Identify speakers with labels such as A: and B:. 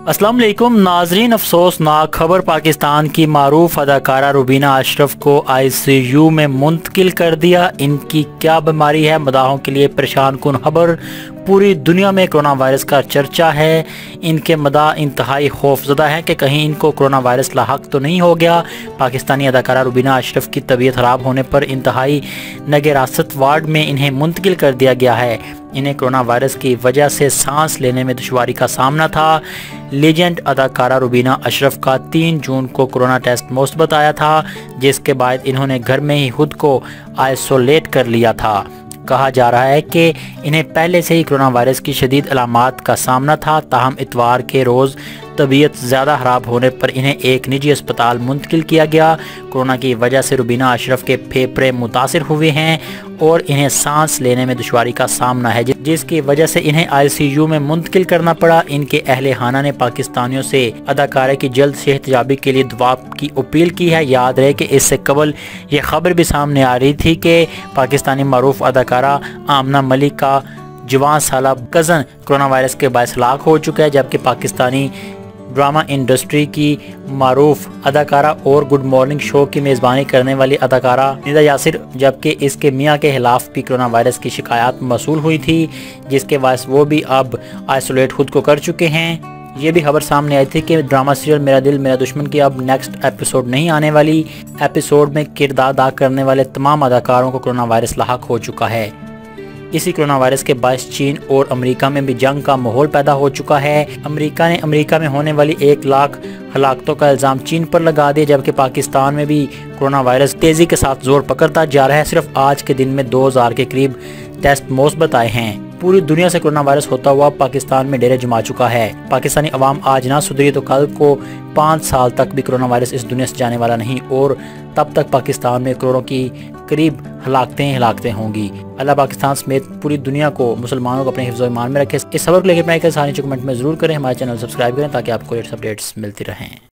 A: अस्सलाम वालेकुम नाजरीन, अफसोसनाक खबर पाकिस्तान की मारूफ अदाकारा रुबीना अशरफ को ICU में मुंतकिल कर दिया। इनकी क्या बीमारी है, मदाहों के लिए परेशान कुन खबर। पूरी दुनिया में कोरोना वायरस का चर्चा है। इनके मदा इंतहाई खौफजदा है कि कहीं इनको कोरोना वायरस लाहक तो नहीं हो गया। पाकिस्तानी अदाकारा रुबीना अशरफ की तबीयत ख़राब होने पर इंतहाई नगरासत वार्ड में इन्हें मुंतकिल कर दिया गया है। इन्हें कोरोना वायरस की वजह से सांस लेने में दुश्वारी का सामना था। लीजेंड अदाकारा रुबीना अशरफ का 3 जून को कोरोना टेस्ट मुस्बत आया था, जिसके बाद इन्होंने घर में ही खुद को आइसोलेट कर लिया था। कहा जा रहा है कि इन्हें पहले से ही कोरोना वायरस की शदीद अलामात का सामना था। ताहम इतवार के रोज़ तबीयत ज़्यादा ख़राब होने पर इन्हें एक निजी अस्पताल मुंतकिल किया गया। कोरोना की वजह से रुबीना अशरफ के फेफड़े मुतासिर हुए हैं और इन्हें सांस लेने में दुश्वारी का सामना है, जिसकी वजह से इन्हें ICU में मुंतकिल करना पड़ा। इनके अहले खाना ने पाकिस्तानियों से अदाकारा की जल्द सेहतयाबी के लिए दुआ की अपील की है। याद रहे कि इससे कबल ये खबर भी सामने आ रही थी कि पाकिस्तानी मरूफ अदाकारा आमना मलिक का जवान साला कज़न कोरोना वायरस के बायस हलाक हो चुका है, जबकि पाकिस्तानी ड्रामा इंडस्ट्री की मारूफ अदाकारा और गुड मॉर्निंग शो की मेज़बानी करने वाली अदाकारा निदा यासिर, जबकि इसके मियाँ के खिलाफ भी कोरोना वायरस की शिकायत मौसूल हुई थी, जिसके बायस वो भी अब आइसोलेट खुद को कर चुके हैं। ये भी खबर सामने आई थी कि ड्रामा सीरियल मेरा दिल मेरा दुश्मन की अब नेक्स्ट एपिसोड नहीं आने वाली। एपिसोड में किरदार अदा करने वाले तमाम अदाकारों को कोरोना वायरस लाहक हो चुका है। इसी कोरोना वायरस के बायस चीन और अमेरिका में भी जंग का माहौल पैदा हो चुका है। अमेरिका ने अमेरिका में होने वाली 1 लाख हलाकतों का इल्ज़ाम चीन पर लगा दिया, जबकि पाकिस्तान में भी कोरोना वायरस तेज़ी के साथ जोर पकड़ता जा रहा है। सिर्फ आज के दिन में 2000 के करीब टेस्ट मुस्बत आए हैं। पूरी दुनिया से कोरोना वायरस होता हुआ पाकिस्तान में डेरे जमा चुका है। पाकिस्तानी अवाम आज ना सुधरी तो कल को 5 साल तक भी कोरोना वायरस इस दुनिया से जाने वाला नहीं, और तब तक पाकिस्तान में करोड़ों की करीब हलाकतें होंगी। अल्लाह पाकिस्तान समेत पूरी दुनिया को, मुसलमानों को अपने हिफ्ज़ व ईमान में रखे। इस खबर को लेकर अपना एक सारी कमेंट में ज़रूर करें। हमारे चैनल सब्सक्राइब करें ताकि आपको लेटेस्ट अपडेट्स मिलती रहें।